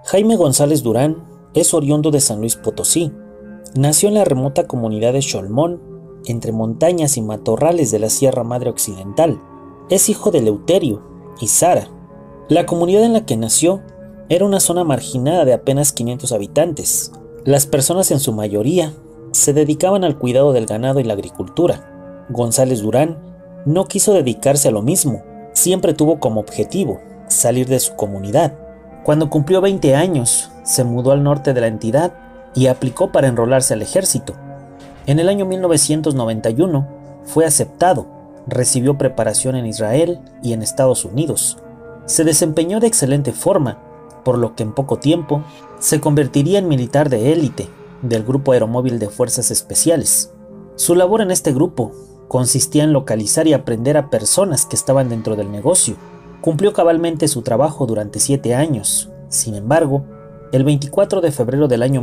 Jaime González Durán es oriundo de San Luis Potosí. Nació en la remota comunidad de Cholmón, entre montañas y matorrales de la Sierra Madre Occidental. Es hijo de Eleuterio y Sara. La comunidad en la que nació era una zona marginada de apenas 500 habitantes. Las personas en su mayoría se dedicaban al cuidado del ganado y la agricultura. González Durán no quiso dedicarse a lo mismo, siempre tuvo como objetivo salir de su comunidad. Cuando cumplió 20 años, se mudó al norte de la entidad y aplicó para enrolarse al ejército. En el año 1991 fue aceptado, recibió preparación en Israel y en Estados Unidos. Se desempeñó de excelente forma, por lo que en poco tiempo se convertiría en militar de élite del Grupo Aeromóvil de Fuerzas Especiales. Su labor en este grupo consistía en localizar y aprender a personas que estaban dentro del negocio. Cumplió cabalmente su trabajo durante 7 años. Sin embargo, el 24 de febrero del año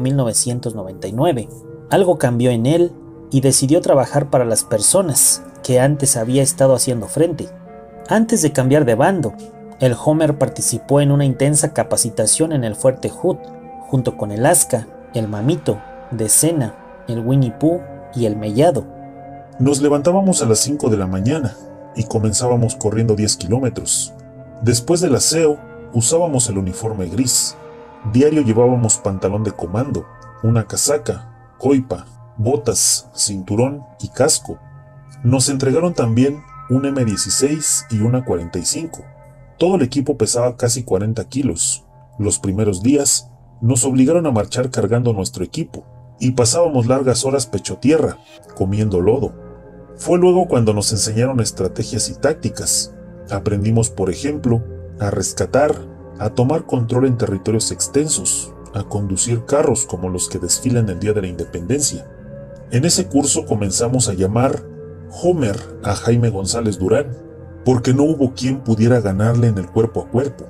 1999, algo cambió en él y decidió trabajar para las personas que antes había estado haciendo frente. Antes de cambiar de bando, el Homer participó en una intensa capacitación en el Fuerte Hood, junto con el Aska, el Mamito, Decena, el Winnie Pooh y el Mellado. Nos levantábamos a las 5 de la mañana y comenzábamos corriendo 10 kilómetros. Después del aseo, usábamos el uniforme gris. Diario llevábamos pantalón de comando, una casaca, coipa, botas, cinturón y casco. Nos entregaron también un M16 y una 45. Todo el equipo pesaba casi 40 kilos. Los primeros días nos obligaron a marchar cargando nuestro equipo y pasábamos largas horas pecho tierra, comiendo lodo. Fue luego cuando nos enseñaron estrategias y tácticas. Aprendimos, por ejemplo, a rescatar, a tomar control en territorios extensos, a conducir carros como los que desfilan el Día de la Independencia. En ese curso comenzamos a llamar Homer a Jaime González Durán, porque no hubo quien pudiera ganarle en el cuerpo a cuerpo.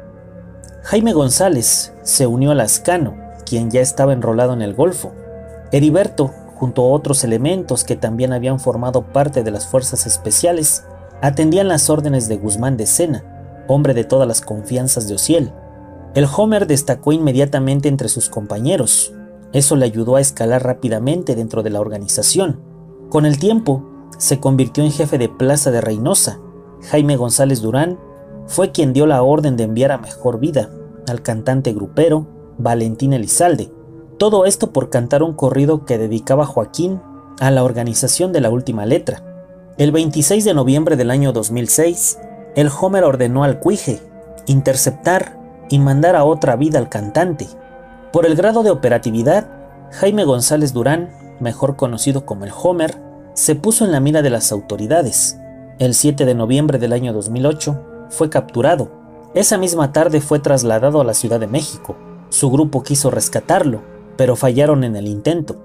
Jaime González se unió a Lascano, quien ya estaba enrolado en el Golfo. Heriberto, junto a otros elementos que también habían formado parte de las fuerzas especiales, atendían las órdenes de Guzmán de Sena, hombre de todas las confianzas de Ociel. El Homer destacó inmediatamente entre sus compañeros. Eso le ayudó a escalar rápidamente dentro de la organización. Con el tiempo, se convirtió en jefe de plaza de Reynosa. Jaime González Durán fue quien dio la orden de enviar a Mejor Vida al cantante grupero Valentín Elizalde. Todo esto por cantar un corrido que dedicaba Joaquín a la organización de La Última Letra. El 26 de noviembre del año 2006, el Homer ordenó al Cuije interceptar y mandar a otra vida al cantante. Por el grado de operatividad, Jaime González Durán, mejor conocido como el Homer, se puso en la mira de las autoridades. El 7 de noviembre del año 2008 fue capturado. Esa misma tarde fue trasladado a la Ciudad de México. Su grupo quiso rescatarlo, pero fallaron en el intento.